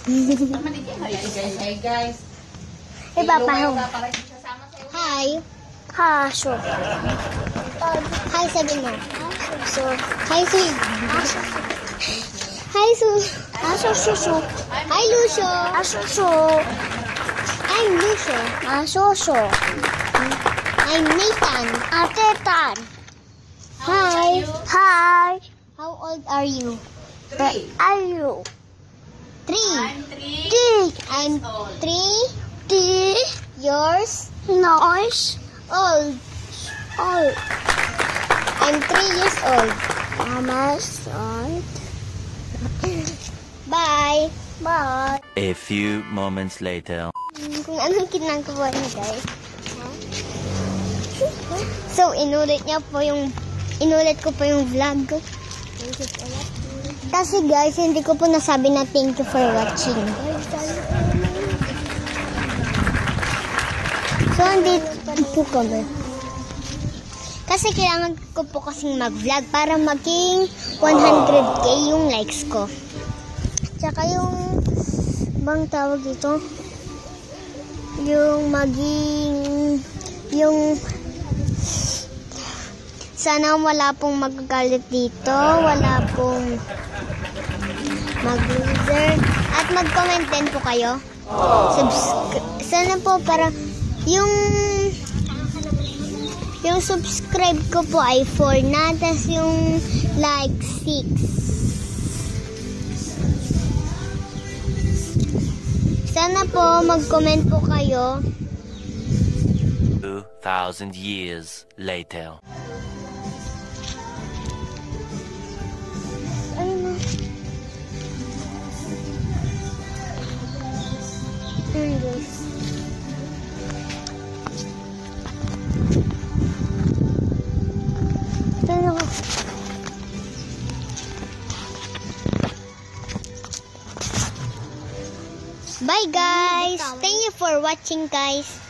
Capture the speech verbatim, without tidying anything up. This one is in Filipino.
Hey guys. Hey Papa. Hi. Ha, so. Hi, sabi mo. So, hi, so. Hi, so. Aso, suso. Hi, Lucio. Aso, so. I'm Lucio. Aso, so. I'm Nathan. Ate Tan. Hi. Hi. How old are you? Three. Are you? Three. I'm three. Three. I'm old. three. Three. Yours? Noise. Old. Old. I'm three years old. Mama's old. Bye. Bye. A few moments later. Kung anong kinagawa niya, guys. So, inulit niya po yung, inulit ko po yung vlog. Kasi guys, hindi ko po nasabi na thank you for watching. So, andito po kami. Kasi kailangan ko po kasing mag-vlog para maging one hundred K yung likes ko. Tsaka yung, bang tawag dito? Yung maging, yung, sana wala pong magagalit dito, wala pong mag-loser. At mag-comment din po kayo. Subscri- sana po para yung yung subscribe ko po ay four na, tas yung like six. Sana po mag-comment po kayo. Two thousand years later. Ayun na. Ayun guys. Ayun ako. Bye guys! Thank you for watching guys!